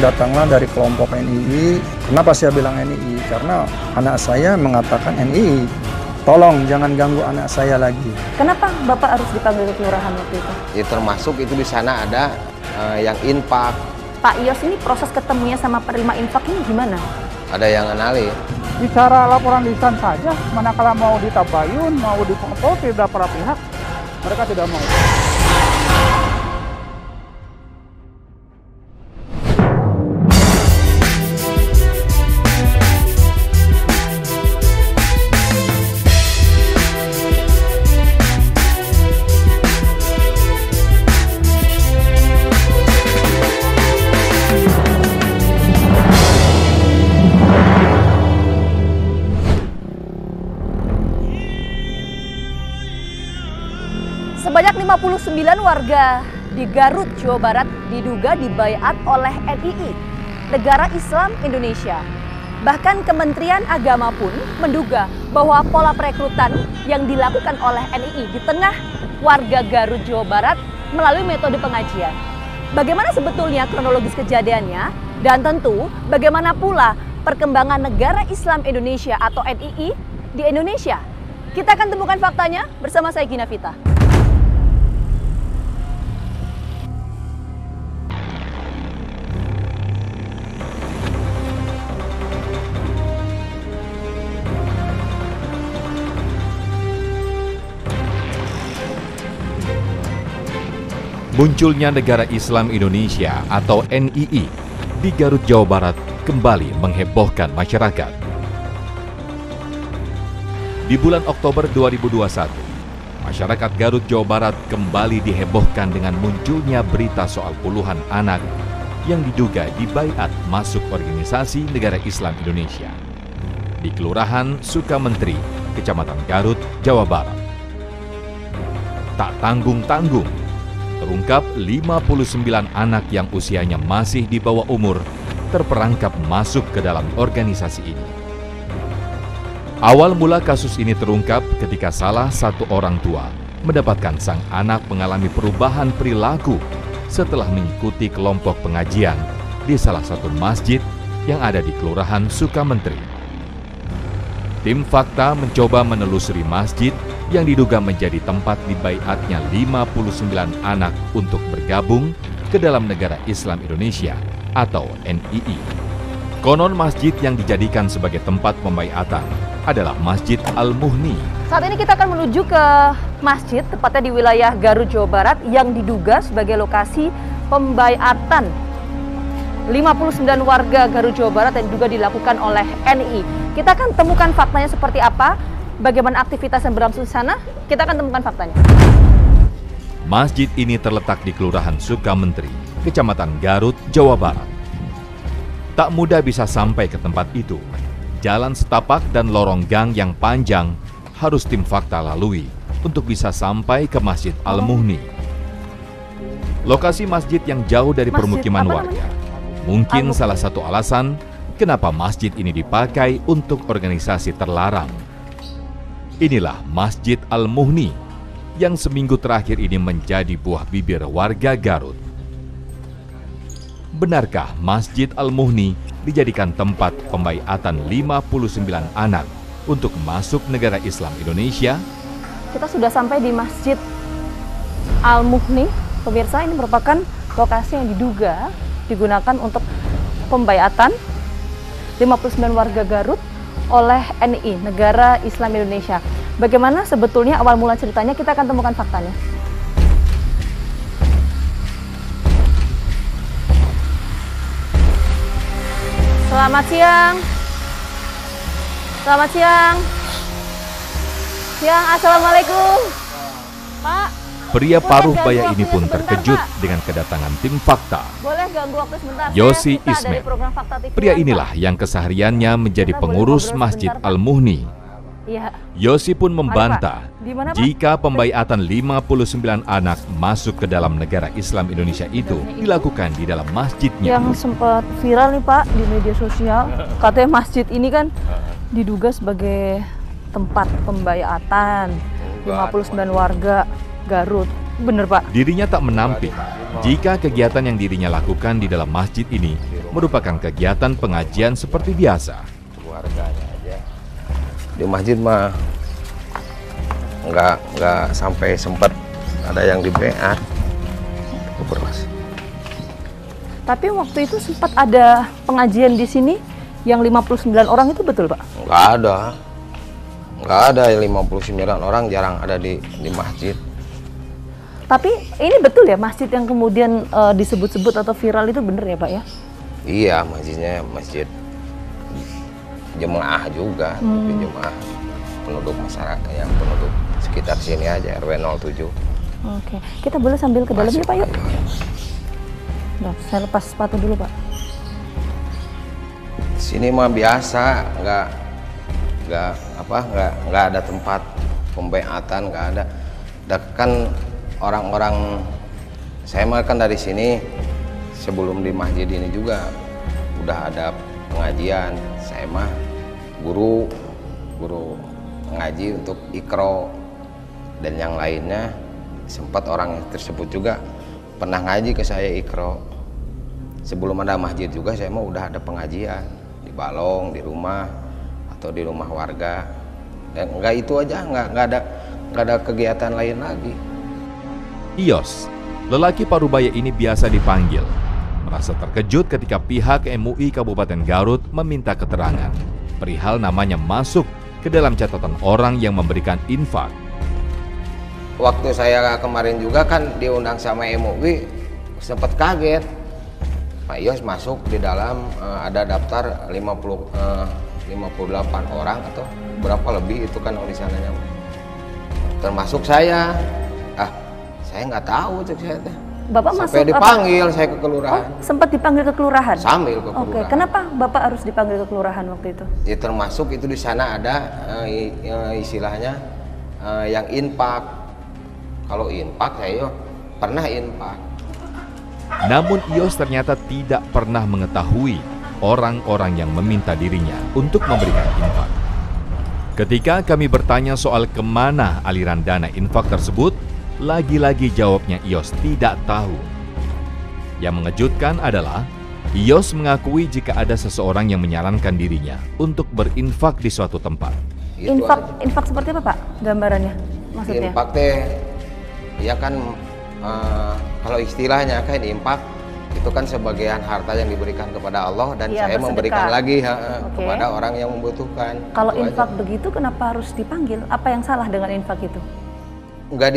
datanglah dari kelompok NII. Kenapa saya bilang NII? Karena anak saya mengatakan NII. Tolong jangan ganggu anak saya lagi. Kenapa Bapak harus dipanggil ke kelurahan waktu itu? Ya, termasuk itu di sana ada yang infak. Pak Yos, ini proses ketemunya sama penerima infak ini gimana? Ada yang anali. Bicara laporan lisan saja, manakala mau ditabayun, mau difoto, tidak para pihak, mereka tidak mau. Sebanyak 59 warga di Garut, Jawa Barat diduga dibaiat oleh NII, Negara Islam Indonesia. Bahkan Kementerian Agama pun menduga bahwa pola perekrutan yang dilakukan oleh NII di tengah warga Garut, Jawa Barat melalui metode pengajian. Bagaimana sebetulnya kronologis kejadiannya? Dan tentu bagaimana pula perkembangan Negara Islam Indonesia atau NII di Indonesia? Kita akan temukan faktanya bersama saya Gina Vita. Munculnya Negara Islam Indonesia atau NII di Garut, Jawa Barat kembali menghebohkan masyarakat. Di bulan Oktober 2021, masyarakat Garut, Jawa Barat kembali dihebohkan dengan munculnya berita soal puluhan anak yang diduga dibaiat masuk organisasi Negara Islam Indonesia di Kelurahan Sukamenteri, Kecamatan Garut, Jawa Barat. Tak tanggung-tanggung, terungkap 59 anak yang usianya masih di bawah umur terperangkap masuk ke dalam organisasi ini. Awal mula kasus ini terungkap ketika salah satu orang tua mendapatkan sang anak mengalami perubahan perilaku setelah mengikuti kelompok pengajian di salah satu masjid yang ada di Kelurahan Sukamenteri. Tim Fakta mencoba menelusuri masjid yang diduga menjadi tempat dibaiatnya 59 anak untuk bergabung ke dalam Negara Islam Indonesia atau NII. Konon masjid yang dijadikan sebagai tempat pembaiatan adalah Masjid Al-Muhni. Saat ini kita akan menuju ke masjid, tepatnya di wilayah Garut, Jawa Barat, yang diduga sebagai lokasi pembaiatan 59 warga Garut, Jawa Barat yang diduga dilakukan oleh NII. Kita akan temukan faktanya seperti apa, bagaimana aktivitas yang berlangsung di sana, kita akan temukan faktanya. Masjid ini terletak di Kelurahan Sukamenteri, Kecamatan Garut, Jawa Barat. Tak mudah bisa sampai ke tempat itu. Jalan setapak dan lorong gang yang panjang harus tim Fakta lalui untuk bisa sampai ke Masjid Al-Muhni. Lokasi masjid yang jauh dari permukiman warga mungkin salah satu alasan kenapa masjid ini dipakai untuk organisasi terlarang. Inilah Masjid Al-Muhni yang seminggu terakhir ini menjadi buah bibir warga Garut. Benarkah Masjid Al-Muhni dijadikan tempat pembaiatan 59 anak untuk masuk Negara Islam Indonesia? Kita sudah sampai di Masjid Al-Muhni. Pemirsa, ini merupakan lokasi yang diduga digunakan untuk pembaiatan 59 warga Garut oleh NII, Negara Islam Indonesia. Bagaimana sebetulnya awal mula ceritanya, kita akan temukan faktanya. Selamat siang. Selamat siang. Siang, Assalamualaikum. Pak. Pria paruh baya ini pun terkejut dengan kedatangan tim Fakta. Boleh ganggu waktu sebentar? Yosi Ismet. Pria inilah yang kesehariannya menjadi pengurus Masjid Al-Muhni. Ya. Yosi pun membantah jika pembaiatan 59 anak masuk ke dalam Negara Islam Indonesia itu dilakukan di dalam masjidnya. Yang sempat viral nih Pak di media sosial, katanya masjid ini kan diduga sebagai tempat pembaiatan 59 warga Garut. Bener Pak? Dirinya tak menampik jika kegiatan yang dirinya lakukan di dalam masjid ini merupakan kegiatan pengajian seperti biasa. Keluarganya aja. Di masjid mah nggak sampai sempat ada yang di baiat. Tapi waktu itu sempat ada pengajian di sini yang 59 orang itu betul, Pak? Nggak ada 59 orang, jarang ada di masjid. Tapi ini betul ya masjid yang kemudian disebut-sebut atau viral itu bener ya, Pak ya? Iya, masjidnya masjid jemaah juga, tapi jemaah penduduk masyarakat yang penduduk sekitar sini aja, RW 07. Oke, kita boleh sambil ke dalamnya, Pak, yuk. Nah, saya lepas sepatu dulu, Pak. Sini mah biasa, nggak ada tempat pembaiatan, nggak ada. Kan orang-orang, saya mah kan dari sini sebelum di masjid ini juga udah ada pengajian. Saya mah guru ngaji untuk Iqra dan yang lainnya. Sempat orang tersebut juga pernah ngaji ke saya Iqra. Sebelum ada masjid juga saya mah udah ada pengajian di Balong, di rumah atau di rumah warga. Dan enggak itu aja, enggak ada kegiatan lain lagi. Ios, lelaki parubaya ini biasa dipanggil, merasa terkejut ketika pihak MUI Kabupaten Garut meminta keterangan perihal namanya masuk ke dalam catatan orang yang memberikan infak. Waktu saya kemarin juga kan diundang sama MUI, sempat kaget. Pak Ios masuk di dalam ada daftar 58 orang atau berapa lebih itu kan di sananya. Termasuk saya. Saya nggak tahu cek saya teh. Bapak sampai masuk dipanggil apa? Saya ke kelurahan. Oh, sempat dipanggil ke kelurahan? Sambil ke kelurahan. Oke, kenapa Bapak harus dipanggil ke kelurahan waktu itu? Ya termasuk itu di sana ada istilahnya yang infak. Kalau infak saya pernah infak. Namun Ios ternyata tidak pernah mengetahui orang-orang yang meminta dirinya untuk memberikan infak. Ketika kami bertanya soal kemana aliran dana infak tersebut, lagi-lagi jawabnya Ios tidak tahu. Yang mengejutkan adalah Ios mengakui jika ada seseorang yang menyarankan dirinya untuk berinfak di suatu tempat. Gitu Infak seperti apa, Pak? Gambarannya maksudnya? Infak teh, ya kan kalau istilahnya kan infak itu kan sebagian harta yang diberikan kepada Allah dan ya, saya memberikan lagi kepada orang yang membutuhkan. Kalau itu infak aja. begitu kenapa harus dipanggil? Apa yang salah dengan infak itu? Nggak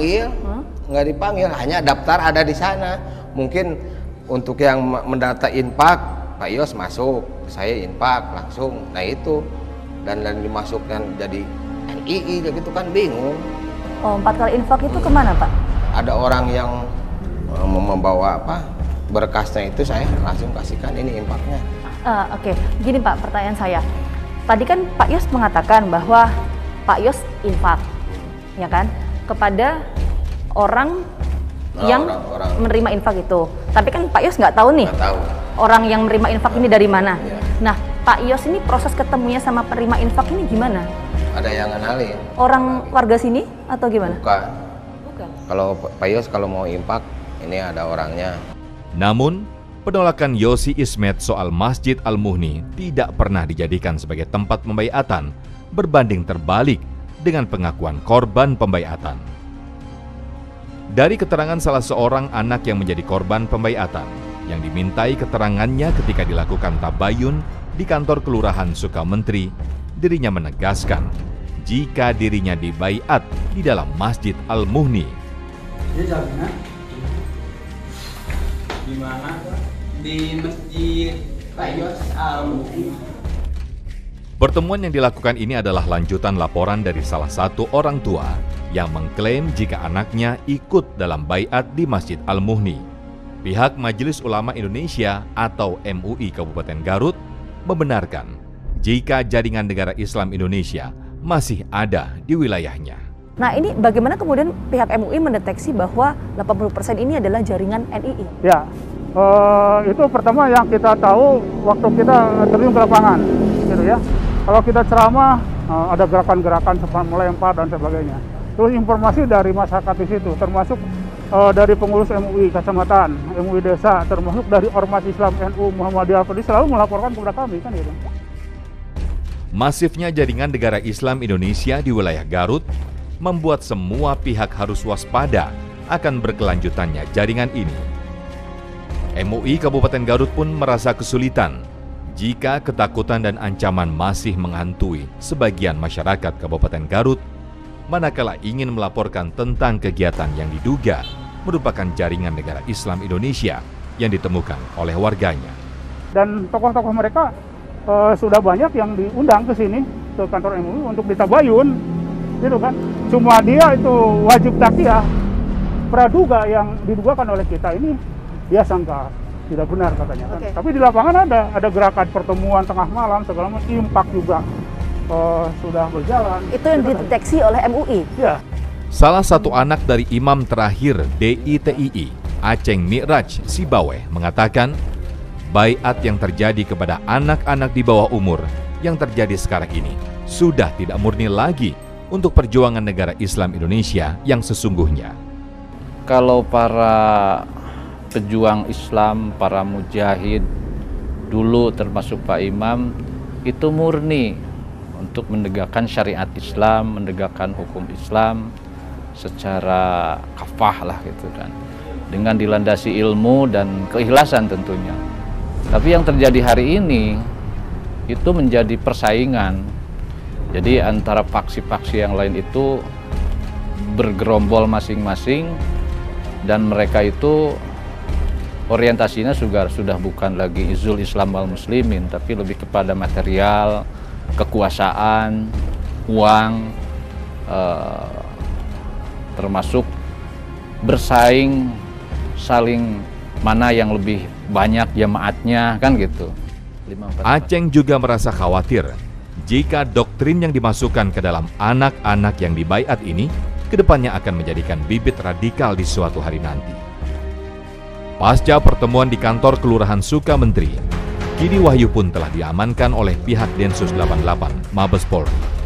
dipanggil, hanya daftar ada di sana. Mungkin untuk yang mendata infak, Pak Ios masuk, saya infak langsung. Nah itu dan dimasukkan jadi NII gitu kan bingung. Oh, 4 kali infak itu kemana, Pak? Ada orang yang membawa berkasnya itu, saya langsung kasihkan ini infaknya. Oke, gini Pak, pertanyaan saya. Tadi kan Pak Ios mengatakan bahwa Pak Ios infak, ya kan, kepada orang yang menerima infak itu. Tapi kan Pak Ios nggak tahu nih, orang yang menerima infak ini dari mana. Ya. Nah, Pak Ios ini proses ketemunya sama penerima infak ini gimana? Ada yang ngenalin. Orang warga sini atau gimana? Bukan. Kalau Pak Ios kalau mau infak, ini ada orangnya. Namun, penolakan Yosi Ismet soal Masjid Al-Muhni tidak pernah dijadikan sebagai tempat pembaiatan, berbanding terbalik dengan pengakuan korban pembaiatan. Dari keterangan salah seorang anak yang menjadi korban pembaiatan, yang dimintai keterangannya ketika dilakukan tabayun di kantor Kelurahan Sukamentri, dirinya menegaskan jika dirinya dibaiat di dalam Masjid Al-Muhni. Dia jaminan di mana? Di Masjid Pak Ios Al-Muhni. Pertemuan yang dilakukan ini adalah lanjutan laporan dari salah satu orang tua yang mengklaim jika anaknya ikut dalam baiat di Masjid Al-Muhni. Pihak Majelis Ulama Indonesia atau MUI Kabupaten Garut membenarkan jika jaringan negara Islam Indonesia masih ada di wilayahnya. Nah, ini bagaimana kemudian pihak MUI mendeteksi bahwa 80% ini adalah jaringan NII? Ya, itu pertama yang kita tahu waktu kita terjun ke lapangan, gitu ya. Kalau kita ceramah, ada gerakan-gerakan melempar dan sebagainya. Terus informasi dari masyarakat di situ, termasuk dari pengurus MUI kecamatan, MUI desa, termasuk dari Ormas Islam NU Muhammadiyah selalu melaporkan kepada kami kan gitu. Masifnya jaringan negara Islam Indonesia di wilayah Garut membuat semua pihak harus waspada akan berkelanjutannya jaringan ini. MUI Kabupaten Garut pun merasa kesulitan jika ketakutan dan ancaman masih menghantui sebagian masyarakat Kabupaten Garut manakala ingin melaporkan tentang kegiatan yang diduga merupakan jaringan negara Islam Indonesia yang ditemukan oleh warganya. Dan tokoh-tokoh mereka sudah banyak yang diundang ke sini, ke kantor MUI untuk ditabayun, gitu kan. Cuma dia itu wajib takiah, praduga yang didugakan oleh kita ini dia sangka tidak benar katanya. Okay. Tapi di lapangan ada gerakan pertemuan tengah malam, segala macam, impak juga sudah berjalan. Itu yang dideteksi oleh MUI? Ya. Salah satu anak dari imam terakhir DITII, Aceng Mi'raj Sibaweh, mengatakan baiat yang terjadi kepada anak-anak di bawah umur yang terjadi sekarang ini sudah tidak murni lagi untuk perjuangan negara Islam Indonesia yang sesungguhnya. Kalau para pejuang Islam, para mujahid dulu termasuk Pak Imam itu murni untuk menegakkan syariat Islam, menegakkan hukum Islam secara kafah lah gitu kan, dengan dilandasi ilmu dan keikhlasan tentunya. Tapi yang terjadi hari ini itu menjadi persaingan. Jadi antara faksi-faksi yang lain itu bergerombol masing-masing, dan mereka itu orientasinya sudah bukan lagi izul Islam wal muslimin, tapi lebih kepada material, kekuasaan, uang, termasuk bersaing saling mana yang lebih banyak jamaatnya kan gitu. Aceng juga merasa khawatir jika doktrin yang dimasukkan ke dalam anak-anak yang dibaiat ini kedepannya akan menjadikan bibit radikal di suatu hari nanti. Pasca pertemuan di kantor Kelurahan Sukamenteri, kini Wahyu pun telah diamankan oleh pihak Densus 88 Mabes Polri.